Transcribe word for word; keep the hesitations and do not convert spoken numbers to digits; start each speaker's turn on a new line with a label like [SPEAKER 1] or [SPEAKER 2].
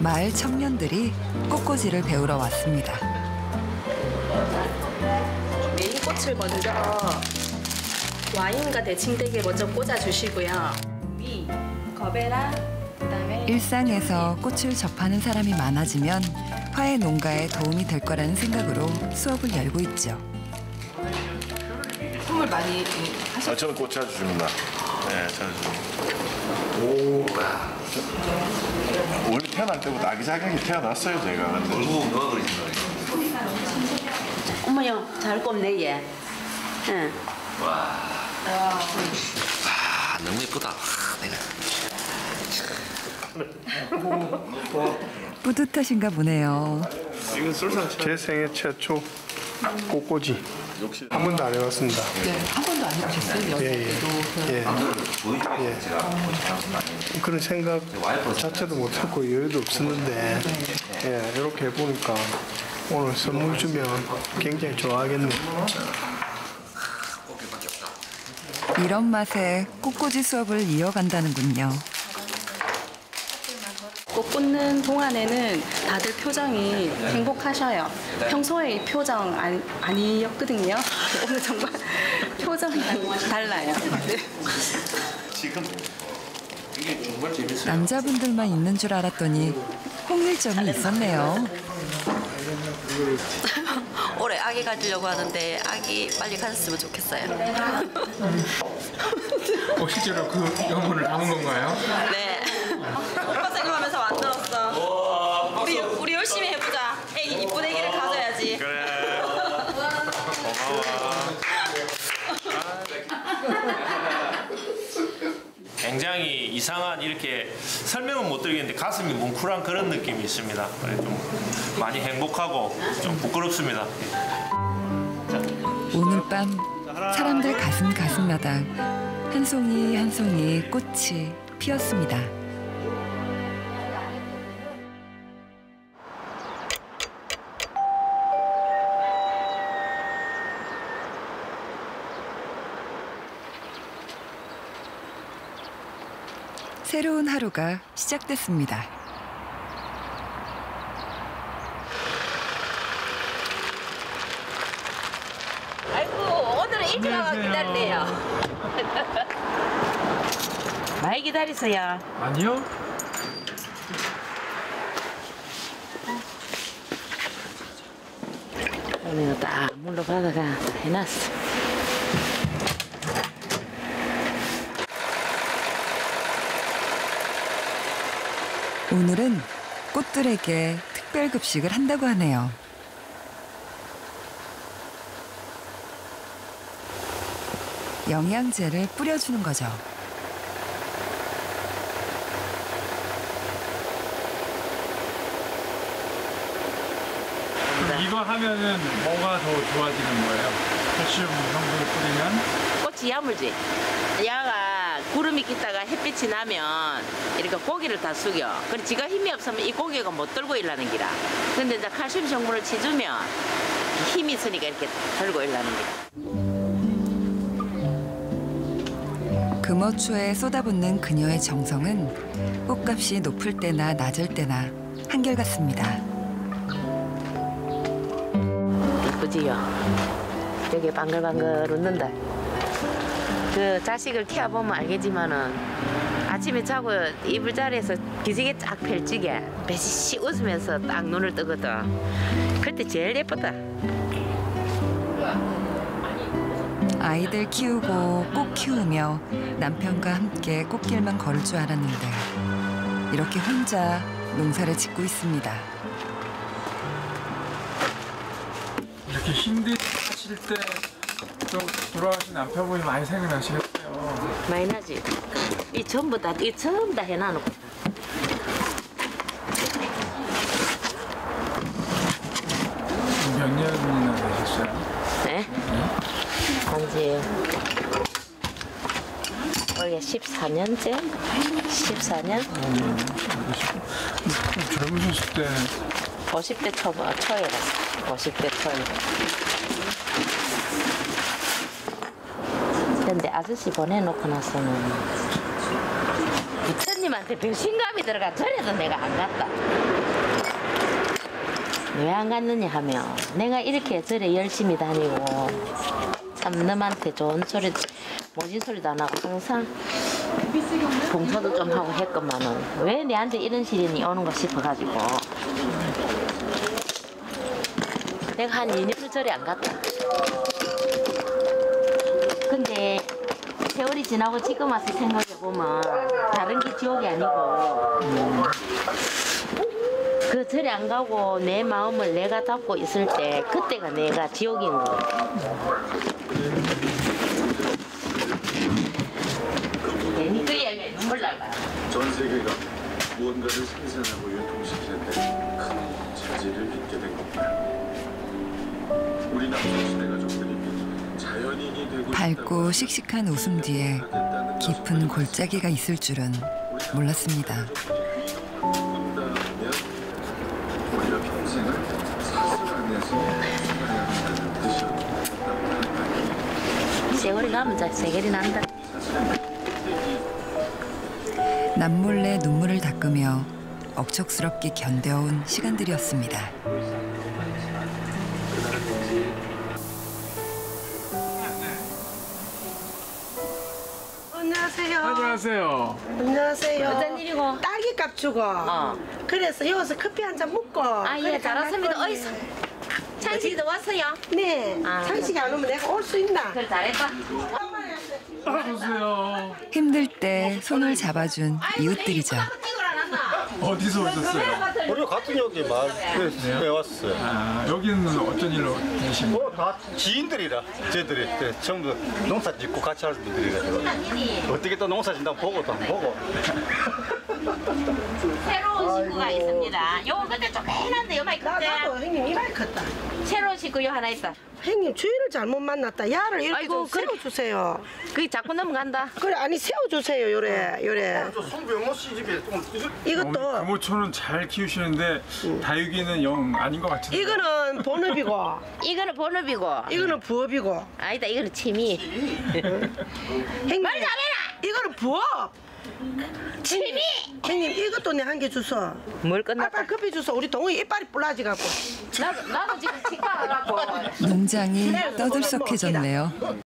[SPEAKER 1] 마을 청년들이 꽃꽂이를 배우러 왔습니다.
[SPEAKER 2] 메인 꽃을 먼저 와인과 대칭되게 먼저 꽂아주시고요. 위, 거베라, 그다음에
[SPEAKER 1] 일상에서 꽃을 접하는 사람이 많아지면 화훼 농가에 도움이 될 거라는 생각으로 수업을 열고 있죠.
[SPEAKER 3] 선물 많이 하셨어요?
[SPEAKER 4] 아, 저는 꽃 자주 줍니다. 네, 자주 줍니다. 오. 원래 태어날 때부터 아기자기하게 태어났어요, 제가. 근데. 얼굴 누가 그러신 거예요?
[SPEAKER 5] 어머요, 잘 꼽네, 얘. 응.
[SPEAKER 6] 와. 와. 아, 너무 예쁘다. 내가.
[SPEAKER 1] 뿌듯하신가 보네요.
[SPEAKER 4] 이건 쏠상
[SPEAKER 7] 제 생애 최초 꽃꽂이. 한 번도 안 해봤습니다.
[SPEAKER 3] 네, 한 번도 안 해보셨어요?
[SPEAKER 7] 예, 예. 예. 예. 그런 생각 자체도 못했고 여유도 없었는데 예, 이렇게 해보니까 오늘 선물 주면 굉장히 좋아하겠네요.
[SPEAKER 1] 이런 맛에 꽃꽂이 수업을 이어간다는군요.
[SPEAKER 2] 꽃 꽂는 동안에는 다들 표정이 행복하셔요. 평소에 이 표정 아니, 아니었거든요. 오늘 정말 표정이 달라요. 네.
[SPEAKER 4] 지금
[SPEAKER 6] 이게 정말 재밌어요.
[SPEAKER 1] 남자분들만 있는 줄 알았더니 홍일점이 있었네요.
[SPEAKER 5] 올해 아기 가지려고 하는데 아기 빨리 가졌으면 좋겠어요.
[SPEAKER 8] 어, 실제로 그 영혼을 담은 건가요?
[SPEAKER 5] 네. 오빠 생각하면서 만들었어. 우리, 우리 열심히 해보자. 애기, 이쁜 애기를 가져야지.
[SPEAKER 4] 그래. 고마워.
[SPEAKER 9] 굉장히 이상한 이렇게 설명은 못 드리겠는데 가슴이 뭉클한 그런 느낌이 있습니다. 좀 많이 행복하고 좀 부끄럽습니다.
[SPEAKER 1] 오늘 밤 사람들 가슴 가슴마다 한 송이 한 송이 꽃이 피었습니다. 새로운 하루가 시작됐습니다.
[SPEAKER 5] 아이고, 오늘은 일찍 와서 기다리네요. 많이 기다리세요.
[SPEAKER 8] 아니요.
[SPEAKER 5] 오늘 딱 물로 받아가 해놨어.
[SPEAKER 1] 오늘은 꽃들에게 특별 급식을 한다고 하네요. 영양제를 뿌려주는 거죠.
[SPEAKER 8] 이거 하면은 뭐가 더 좋아지는 거예요? 칼슘 성분을 뿌리면?
[SPEAKER 5] 꽃이 야물지. 야가 구름이 깃다가 햇빛이 나면 이렇게 고기를 다 숙여. 그래 지가 힘이 없으면 이 고기가 못 들고 일하는 기라. 근데 이제 칼슘 성분을 치주면 힘이 있으니까 이렇게 들고 일하는 기라.
[SPEAKER 1] 금어초에 쏟아붓는 그녀의 정성은 꽃값이 높을 때나 낮을 때나 한결같습니다.
[SPEAKER 5] 예쁘지요? 되게 방글방글 웃는다. 그 자식을 키워보면 알겠지만은 아침에 자고 이불 자리에서 기지개 쫙 펼치게 배시시 웃으면서 딱 눈을 뜨거든. 그때 제일 예쁘다.
[SPEAKER 1] 아이들 키우고 꽃 키우며 남편과 함께 꽃길만 걸을 줄 알았는데 이렇게 혼자 농사를 짓고 있습니다.
[SPEAKER 8] 이렇게 힘드실 때 또 돌아가신 남편분이 많이 생각나시겠어요.
[SPEAKER 5] 많이 나지? 이 전부 다, 이 전부 다 해놔놓고.
[SPEAKER 8] 몇 년이나 되셨어요?
[SPEAKER 5] 네? 한지 올해 십사 년째? 십사 년?
[SPEAKER 8] 음, 젊으셨을 때
[SPEAKER 5] 오십 대 초, 초에라서 오십 대 초에. 근데 아저씨 보내놓고 나서는 부처님한테 배신감이 들어가 절에도 내가 안 갔다. 왜 안 갔느냐 하면 내가 이렇게 절에 열심히 다니고 참 너한테 좋은 소리 모진 소리도 안 하고 항상 봉사도 좀 하고 했건만은 왜 내한테 이런 시련이 오는가 싶어가지고 내가 한 이 년을 절에 안 갔다. 근데 세월이 지나고 지금 와서 생각해보면 다른 게 지옥이 아니고 음. 그 절에 안 가고 내 마음을 내가 닫고 있을 때 그때가 내가 지옥인 거. 괜히 그 이야기에 눈물 날라.
[SPEAKER 10] 전 세계가 무언가를 생산하고 유통시키는데 큰 차질을 빚게 된 겁니다. 우리 남조시대 가족들이 자연인이 되고
[SPEAKER 1] 밝고 씩씩한 웃음 뒤에 깊은 골짜기가 있을 줄은 몰랐습니다.
[SPEAKER 10] 우리가 평생을 사슬 안에서 살아야 한다는 뜻이었다.
[SPEAKER 5] 세월이 가면 자 세월이 난다.
[SPEAKER 1] 남몰래 눈물을 닦으며 억척스럽게 견뎌온 시간들이었습니다.
[SPEAKER 11] 안녕하세요.
[SPEAKER 8] 안녕하세요.
[SPEAKER 11] 안녕하세요.
[SPEAKER 5] 어떤 일이고?
[SPEAKER 11] 딸기값 주고.
[SPEAKER 5] 어.
[SPEAKER 11] 그래서 여기서 커피 한 잔 먹고.
[SPEAKER 5] 아, 예,
[SPEAKER 11] 그래
[SPEAKER 5] 잘했습니다.
[SPEAKER 11] 갈
[SPEAKER 5] 어이서.
[SPEAKER 11] 건데.
[SPEAKER 5] 창식이도 왔어요?
[SPEAKER 11] 네.
[SPEAKER 5] 아.
[SPEAKER 11] 창식이 안 오면 내가 올 수 있나?
[SPEAKER 5] 그래, 잘했다.
[SPEAKER 8] 어서오세요.
[SPEAKER 1] 힘들 때 손을 잡아준 이웃들이죠.
[SPEAKER 8] 어디서 오셨어요?
[SPEAKER 12] 우리 같은 여기 마을에 왔어요.
[SPEAKER 8] 아, 여기는 어쩐 일로 계신 거예요?
[SPEAKER 12] 뭐 다 지인들이라 저희들이 네, 전부 농사 짓고 같이 할 분들이라 어떻게 또 농사 짓나 보고 또 보고.
[SPEAKER 5] 새로운 식구가 있습니다. 요 근데 좀 해난데 요마이
[SPEAKER 11] 나,
[SPEAKER 5] 큰데.
[SPEAKER 11] 나도 형님 이마이 컸다.
[SPEAKER 5] 새로운 식구 요 하나 있다.
[SPEAKER 11] 형님 주인을 잘못 만났다. 야를 이렇게
[SPEAKER 5] 아이고,
[SPEAKER 11] 좀
[SPEAKER 5] 그래.
[SPEAKER 11] 세워주세요.
[SPEAKER 5] 그게 자꾸 넘어간다.
[SPEAKER 11] 그래 아니 세워주세요 요래 요래.
[SPEAKER 12] 저 송병모 씨 집에 좀
[SPEAKER 11] 이것도
[SPEAKER 8] 금호초는 잘 키우시는데 다육이는 영 아닌 것 같은데.
[SPEAKER 11] 이거는 본업이고
[SPEAKER 5] 이거는 본업이고.
[SPEAKER 11] 이거는 부업이고.
[SPEAKER 5] 아니다, 이거는 취미.
[SPEAKER 11] 형님
[SPEAKER 5] 말 잘해라!
[SPEAKER 11] 이거는 부업.
[SPEAKER 5] 취미!
[SPEAKER 11] 형님 이것도 내 한 개 주소.
[SPEAKER 5] 뭘
[SPEAKER 11] 빨리
[SPEAKER 5] 끝났다.
[SPEAKER 11] 커피 주소. 우리 동이 이빨이 불라지갖고.
[SPEAKER 5] 나도, 나도 지금 치과 가라고.
[SPEAKER 1] 농장이 떠들썩해졌네요.